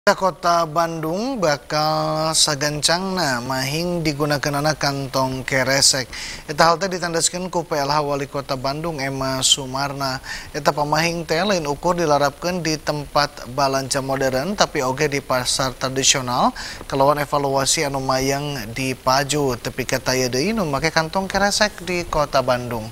Kota Bandung bakal sagancangna mahing digunakan kantong keresek. Eta hal teh ditandaskeun ku PLH Wali Kota Bandung Emma Sumarna. Eta pamahing teh lain ukur dilarapkeun di tempat balanja modern tapi oge di pasar tradisional kalawan evaluasi anu mayang dipaju tepi kata ieu deui nu make kantong keresek di Kota Bandung.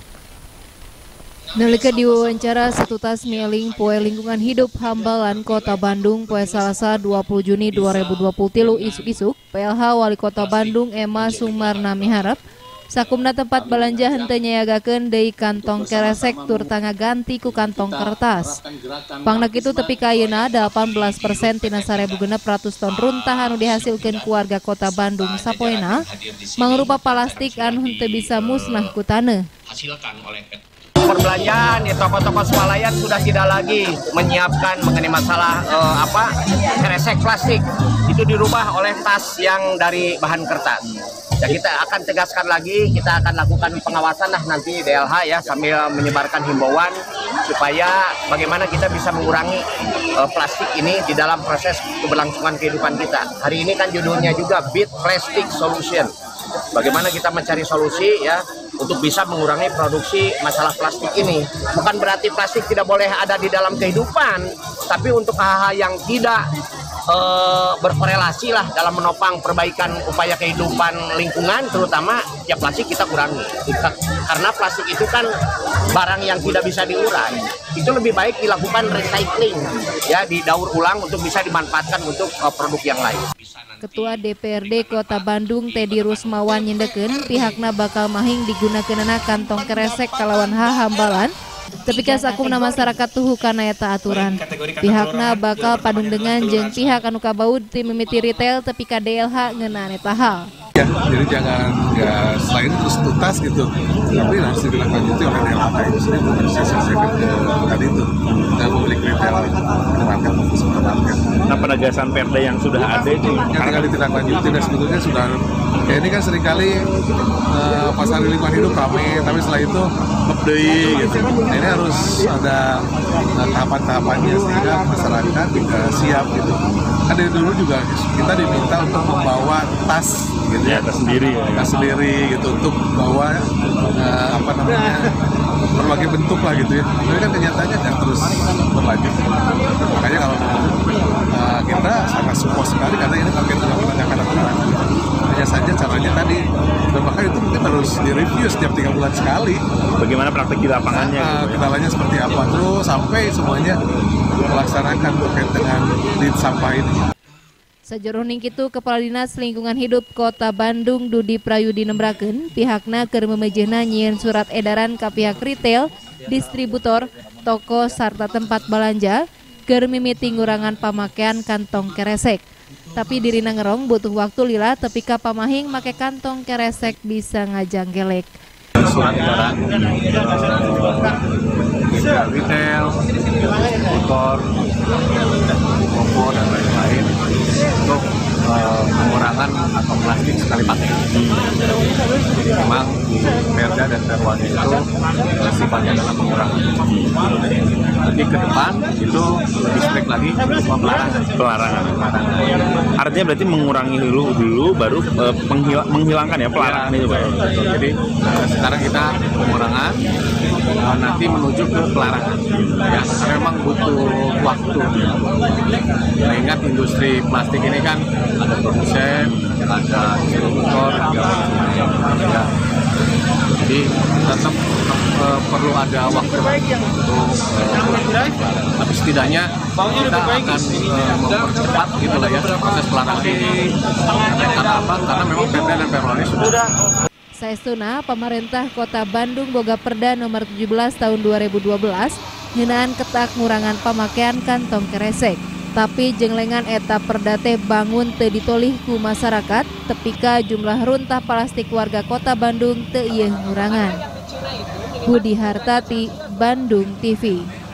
Nalika diwawancara Setutas Mieling Poe Lingkungan Hidup Hambalan Kota Bandung Poe Salasa 20 Juni 2023 isuk-isuk, PLH Wali Kota Bandung Emma Sumarna miharep sakumna tempat balanja henteu nyayagakeun deui kantong keresek tur tangga ganti ku kantong kertas. Pangna kitu tepi ka ayeuna 18% tina 1.600 ton runtah anu dihasilkeun ku warga Kota Bandung sapoena mangrupa plastik anu henteu bisa musnah ku taneuh. Perbelanjaan di toko-toko swalayan sudah tidak lagi menyiapkan mengenai masalah keresek plastik, itu dirubah oleh tas yang dari bahan kertas. Ya, kita akan tegaskan lagi, kita akan lakukan pengawasan nanti DLH ya sambil menyebarkan himbauan supaya bagaimana kita bisa mengurangi plastik ini di dalam proses keberlangsungan kehidupan kita. Hari ini kan judulnya juga Beat Plastic Solution. Bagaimana kita mencari solusi ya untuk bisa mengurangi produksi masalah plastik ini. Bukan berarti plastik tidak boleh ada di dalam kehidupan, tapi untuk hal-hal yang tidak berkorelasi lah dalam menopang perbaikan upaya kehidupan lingkungan, terutama ya plastik kita kurangi. Karena plastik itu kan barang yang tidak bisa diurai. Itu lebih baik dilakukan recycling, ya didaur ulang untuk bisa dimanfaatkan untuk produk yang lain. Ketua DPRD Kota Bandung Teddy Rusmawan nyendekeun pihakna bakal mahing digunakeunana kantong keresek kalawan hambalan tapi sakumna masyarakat tuhu kana eta aturan. Pihakna bakal padung dengan jeung pihak anu kabaud ti mimiti retail tepi ka DLH ngeunaan eta hal. Ya, jadi jangan selain terus tuntas gitu, tapi harus ditindaklanjuti oleh DLH itu sendiri untuk disosialisasikan ke tadi itu ke publik retail, minimarket maupun supermarket. Nah, penegasan Perda yang sudah ada itu karena kali ditindaklanjuti dan sebetulnya sudah ya ini kan seringkali pasar lingkungan hidup ramai, tapi setelah itu ngebdei gitu. Nah, ini harus ada tahapan-tahapannya sehingga masyarakat juga siap gitu. Kan dari dulu juga kita diminta untuk membawa tas gitu ya, tas sendiri gitu untuk bawa berbagai bentuk lah gitu ya. Tapi kan kenyataannya kan terus berlanjut. Makanya kalau kita sangat support sekali karena ini bagian dari penegakan aturan. Hanya saja caranya tadi, dan bahkan itu mungkin harus direview setiap 3 bulan sekali. Bagaimana praktek di lapangannya? Kendalanya seperti apa terus sampai semuanya melaksanakan terkait dengan lead sampah ini. Sajeroning kitu Kepala Dinas Lingkungan Hidup Kota Bandung Dudi Prayudi nembrakeun pihakna keur memejehna nyieun surat edaran ka pihak retail, distributor, toko sarta tempat balanja keur mimiti ngurangan pamakean kantong keresek. Tapi dirina ngerong butuh waktu lila tepi ka pamahing make kantong keresek bisa ngajanggelek. Surat edaran retail, distributor, toko dan lain-lain untuk pengurangan atau plastik sekali pakai. Jadi memang Perda dan Perwali itu sifatnya adalah pengurangan. Nanti ke depan itu lebih strict lagi Pelarangan. Artinya berarti mengurangi dulu baru menghilangkan ya pelarangan itu, Pak. Jadi sekarang kita pengurangan, nanti menuju ke pelarangan. Ya, karena memang butuh waktu. Mengingat industri plastik ini kan ada produsen, ada distributor, ya. Jadi tetap perlu ada waktu untuk tapi setidaknya kita akan mempercepat gitu lah ya proses pelarangan ini. Karena apa? Karena memang Perda dan Perwali sudah. Saestuna pemerintah Kota Bandung boga Perda nomor 17 tahun 2012 ngeunaan ketak ngurangan pemakaian kantong keresek. Tapi jenglengan eta Perda teh bangun teu ditolih ku masyarakat tepika jumlah runtah plastik warga Kota Bandung teu ieu ngurangan. Budi Hartati, Bandung TV.